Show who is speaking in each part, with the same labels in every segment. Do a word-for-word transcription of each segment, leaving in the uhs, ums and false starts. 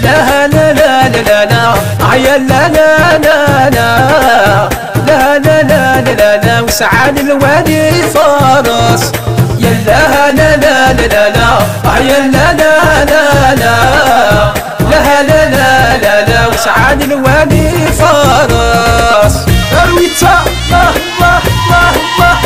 Speaker 1: لا لا لا لا لا عيا لا لا لا لا لا لا لا لا لا وسعاد الوادي فارس يا لا لا لا لا لا عيا لا لا لا لا لا لا لا لا لا وسعاد الوادي فارس ارويتا الله الله الله الله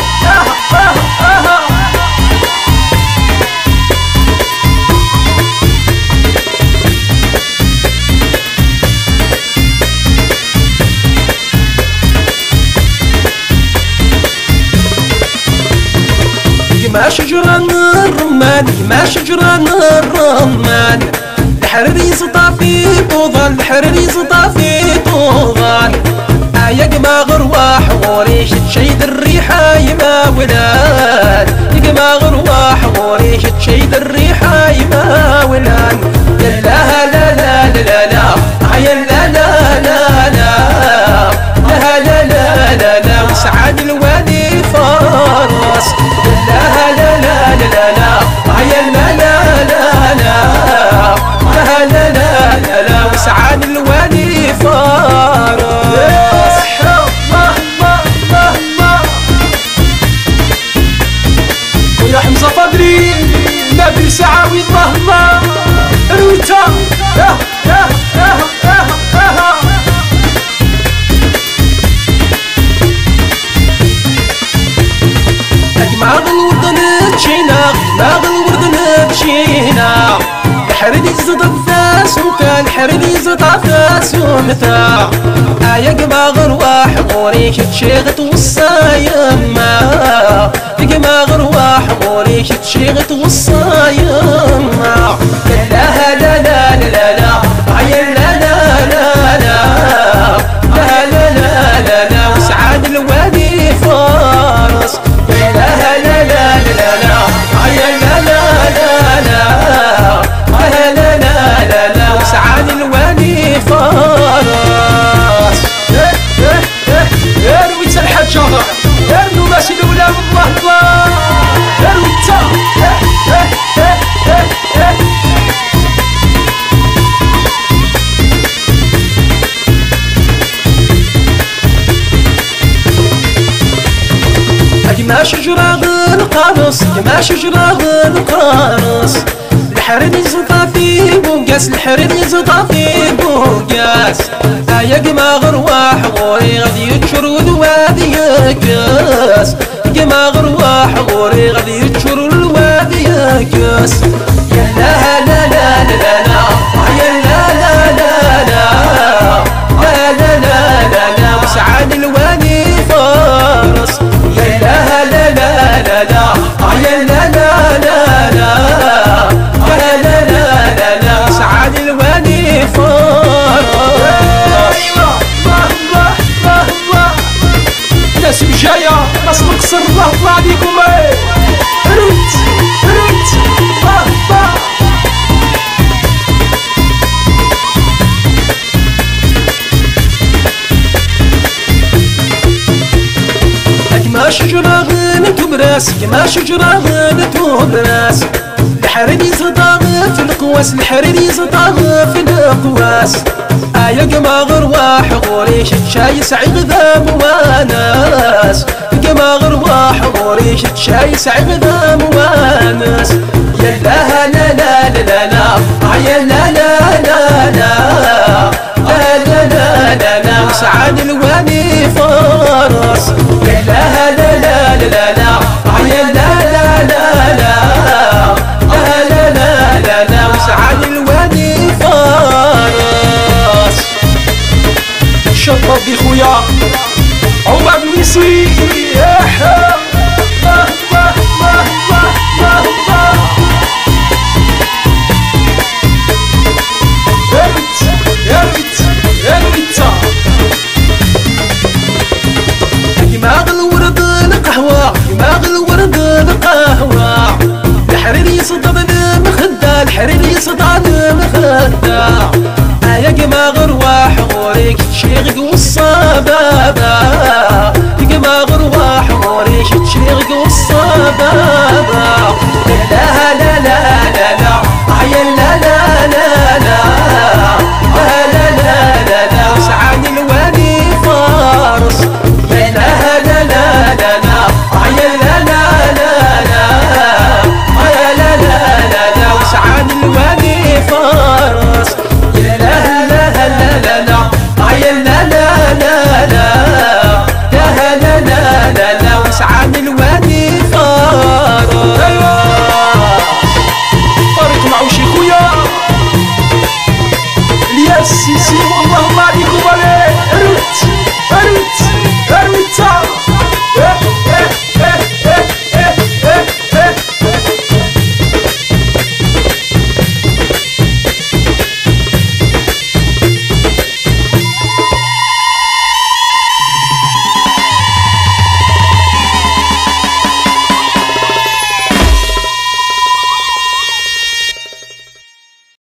Speaker 1: ما شجران الرمان ما شجران الرمان الحرري صطافي طوضان الحرري صطافي طوضان آيق ما غرواح وريش تشيد الريحة يما ولان يق ما غرواح وريش تشيد الريحة يما ولان يا لا لا لا لا لا عيا لا لا لا لا لا لا لا لا لا وسعاد الوادي فارس لا لا لا لا لا عيا لا لا لا لا لا لا لا لا لا وسعاد الوادي فارس الله الله الله الله ويا حمزة فضري نبي سعاوي الله الله رويتا اه اه اه اه اه مع الورد نتشينا مع الورد نتشينا الحردي زطف فاس وكان الحردي زطف فاس ومتاع آيق ما غرواح غوريش تشيغت والصايمة آيق ما غرواح غوريش تشيغت والصايمة لا لا لا لا لا عيا لا لا لا لا لا لا لا لا لا وسعاد الوادي فارس لا لا لا لا لا عيا لا لا لا لا لا لا لا لا لا وسعاد الوادي فارس يا رويتا الحجارة يا ماشي الأولى الله الله يا رويتا ما شجرة القارص ما شجرة القارص الحرني زطافي بوقاس الحرني زطافي بوقاس آيق ما غرواح غوري غادي يتشرد وادي يكاس آيق ما غرواح غوري غادي يتشرد الوادي يكاس يا لا لا لا لا لا يا لا لا لا لا لا لا لا لا لا وسعاد الوادي فارس يا لا لا لا لا لا عيا لا لا لا لا لا لا لا لا لا سعاد الوادي فارس ايوه الله الله الله الله ناس مجاية ناس مقصر الله الله عليكم ريت ريت الله الله ما شجرة غنت براس ما شجرة غنت براس الحريري زطاغ في القواس الحريري زطاغ في القواس آيق ما غرواح غوريش تشاي سعيد ذاب وناس آيق ما غرواح غوريش تشاي سعيد ذاب وناس يا لا لا لا لا لا عيا لا لا لا لا لا لا لا لا لا وسعاد الوادي فارس يا لا لا لا لا لا عيا لا لا لا لا لا لا لا لا لا وسعاد الوادي فارس شطب خويا عمر بن يسوي